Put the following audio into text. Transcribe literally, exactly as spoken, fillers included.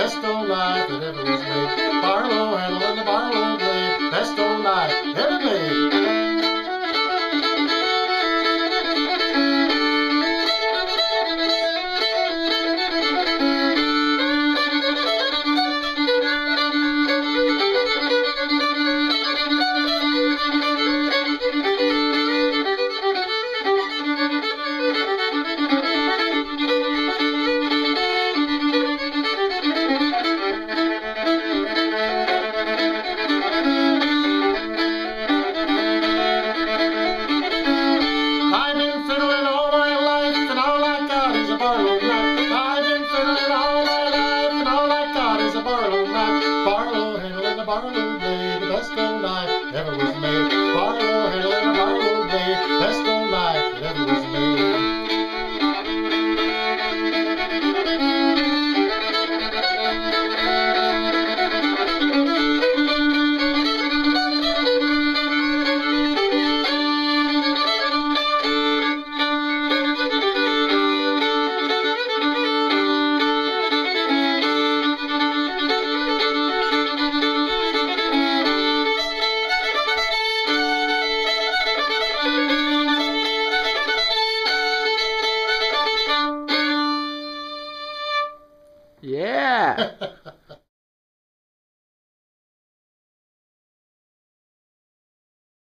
best old knife that ever was made. Barlow handle and the Barlow blade, best old knife ever made. Barlow knife. I've been fiddling all my life, and all I got is a Barlow knife. Barlow handle and the Barlow blade, the best old knife ever was made. Barlow handle and the Barlow blade, best old knife that ever was made. Yeah.